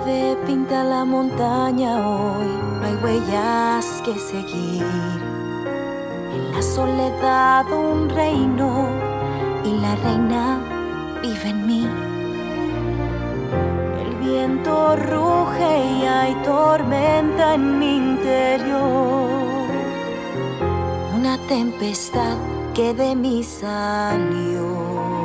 nieve pinta la montaña hoy, no hay huellas que seguir. En la soledad un reino y la reina vive en mí. El viento ruge y hay tormenta en mi interior. Una tempestad que de mí salió.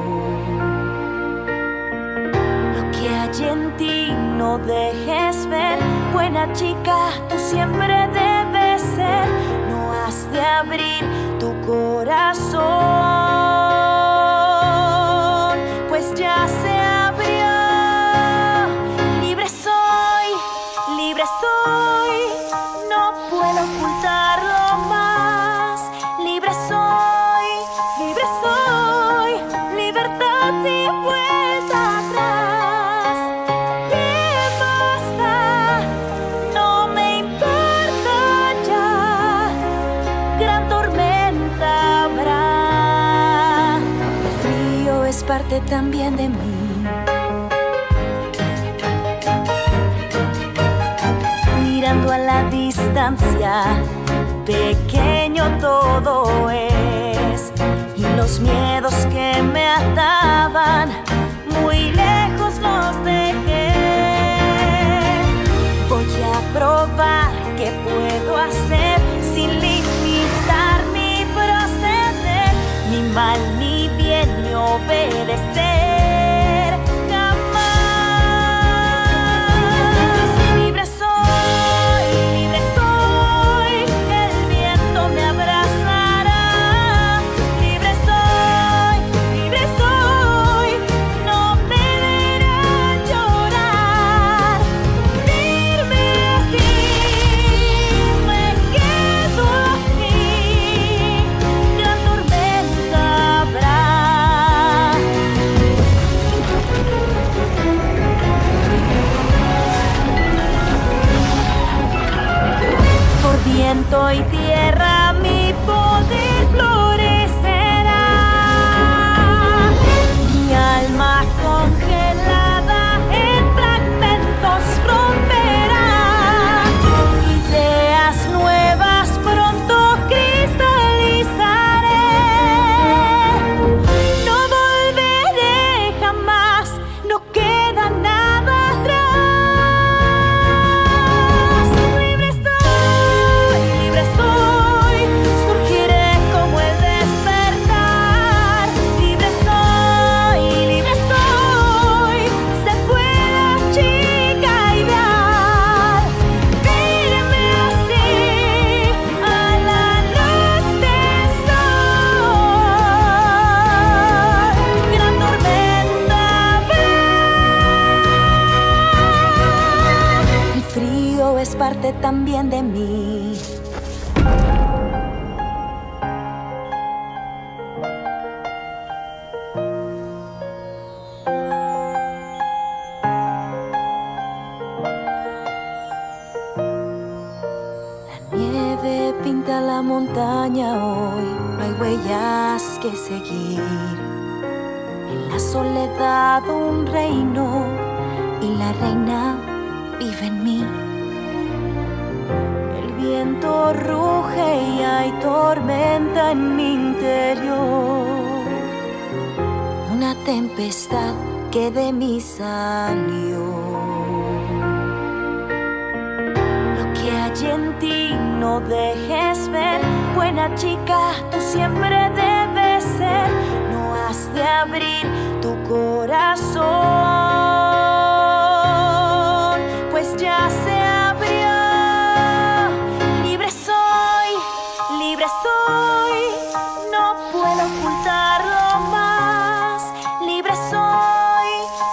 Hay en ti, no dejes ver, buena chica, tú siempre debes ser. No has de abrir tu corazón, pues ya se abrió. Libre soy, no puedo ocultarlo más. Libre soy, libertad sin vuelta atrás. Parte también de mí. Mirando a la distancia, pequeño todo es, y los miedos que me ataban, muy lejos los dejé. Voy a probar qué puedo hacer sin limitar mi proceder, ni mal ni bien, ni obedecer jamás. Libre soy, el viento me abrazará. Libre soy, no me verán llorar. Firme así, me quedo aquí, gran tormenta habrá. Por viento y tierra mi poder florecerá. Mi alma congelada en fragmentos romperá. Ideas nuevas pronto cristalizaré. No volveré jamás, no queda nada atrás. Libre soy, surgiré como el despertar. Libre soy, se fuera chica y dar. Firme así a la luz del sol. Gran tormenta habrá. El frío es parte también de mí. La nieve pinta la montaña hoy, no hay huellas que seguir. En la soledad un reino y la reina vive en mí. El viento ruge y hay tormenta en mi interior. Una tempestad que de mí salió. Lo que hay en ti, no dejes ver, buena chica, tú siempre debes ser. No has de abrir tu corazón, pues ya se abrió. Libre soy, no puedo ocultarlo más. Libre soy,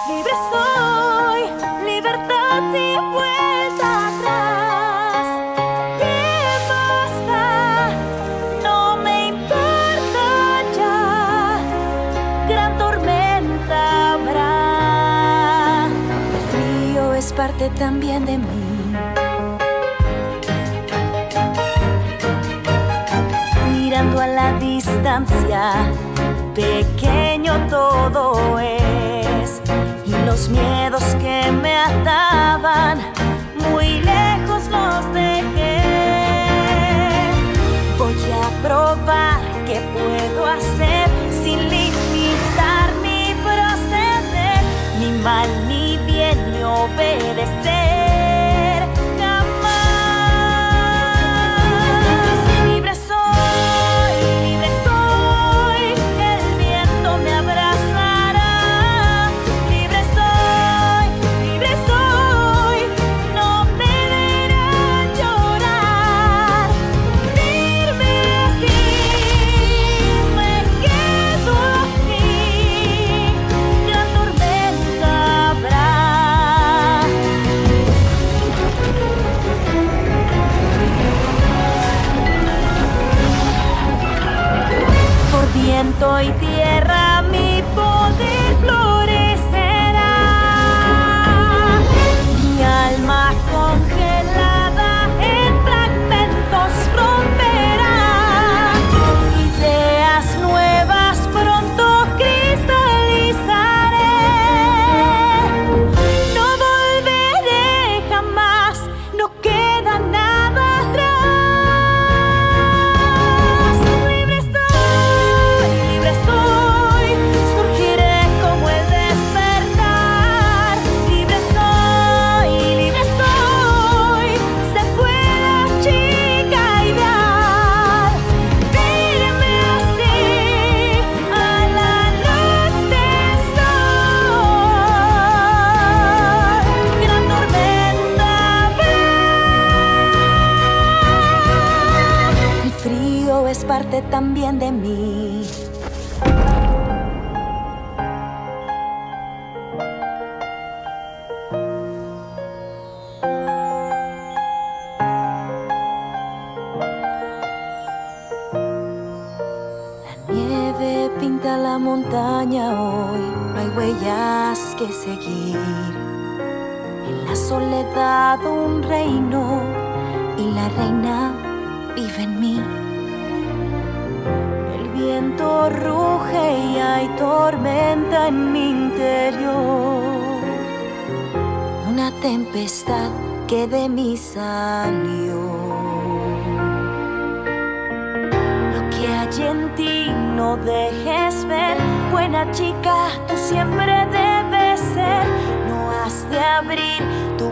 libertad sin vuelta atrás. ¿Qué basta? No me importa ya, gran tormenta habrá. El frío es parte también de mí. Mirando a la distancia, pequeño todo es, y los miedos que me ataban mal ni bien me obedecer jamás. Libre soy, el viento me abrazará. Libre soy, no me verán llorar. Firme así, me quedo aquí, gran tormenta habrá. Por viento y tierra mi poder florecerá. Mi alma congelada en fragmentos romperá. Ideas nuevas pronto cristalizaré. No volveré jamás, no queda nada atrás. Libre soy, surgiré como el despertar. Libre soy, se puede achicar. Firme así a la luz del sol, gran tormenta habrá. El frío es parte también de mí. La nieve pinta la montaña hoy, no hay huellas que seguir. En la soledad un reino y la reina vive en mí. El viento ruge y hay tormenta en mi interior. Una tempestad que de mí salió. Lo que hay en ti no dejes ver. Buena chica, tú siempre debes ser. No has de abrir tu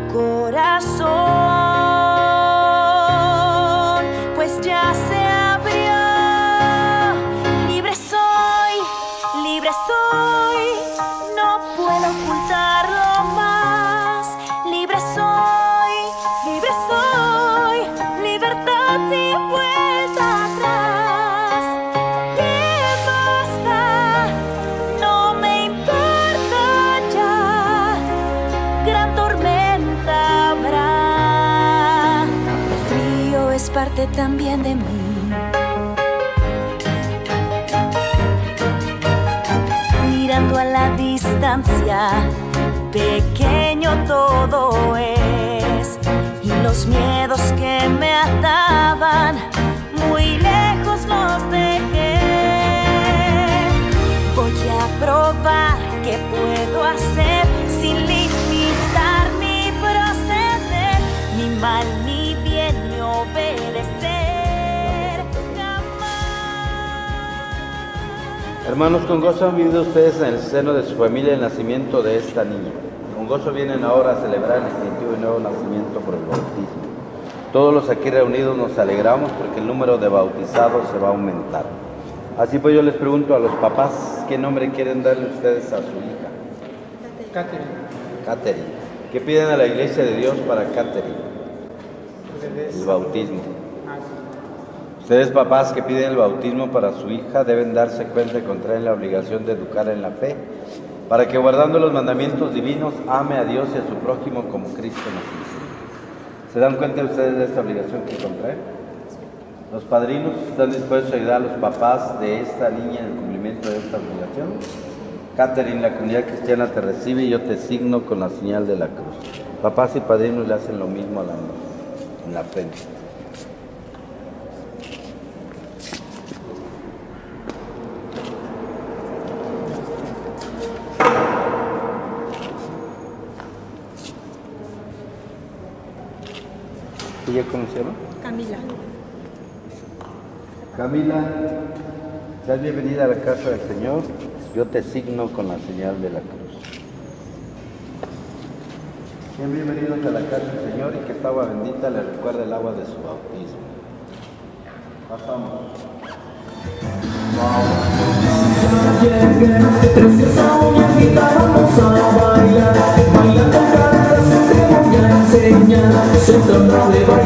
corazón, pues ya se abrió. Libre soy, no puedo ocultarlo más. Libre soy, libertad sin vuelta atrás. ¿Qué más da? No me importa ya, gran tormenta habrá. El frío es parte también de mí. Mirando a la distancia, pequeño todo es, y los miedos que me ataban, muy lejos los dejé. Voy a probar qué puedo hacer sin limitar mi proceder, ni mal ni bien me obedecer jamás. Hermanos, con gozo han vivido ustedes en el seno de su familia el nacimiento de esta niña. Con gozo vienen ahora a celebrar el definitivo y nuevo nacimiento por el bautismo. Todos los aquí reunidos nos alegramos porque el número de bautizados se va a aumentar. Así pues yo les pregunto a los papás, ¿qué nombre quieren darle ustedes a su hija? Catherine. ¿Qué piden a la Iglesia de Dios para Catherine? El bautismo. Ustedes, papás que piden el bautismo para su hija, deben darse cuenta que contraen la obligación de educarla en la fe, para que guardando los mandamientos divinos, ame a Dios y a su prójimo como Cristo nos hizo. ¿Se dan cuenta ustedes de esta obligación que contraen? ¿Los padrinos están dispuestos a ayudar a los papás de esta niña en el cumplimiento de esta obligación? Catherine, la comunidad cristiana te recibe y yo te signo con la señal de la cruz. Papás y padrinos le hacen lo mismo a la niña en la frente. ¿Ya conocieron? Camila. Camila, seas bienvenida a la casa del Señor. Yo te signo con la señal de la cruz. Sean bienvenidos a la casa del Señor y que esta agua bendita les recuerde el agua de su bautismo. Pasamos. Preciosa muñequita, vamos a bailar, bailando cantas te voy a enseñar, soy tan bravo de bailar.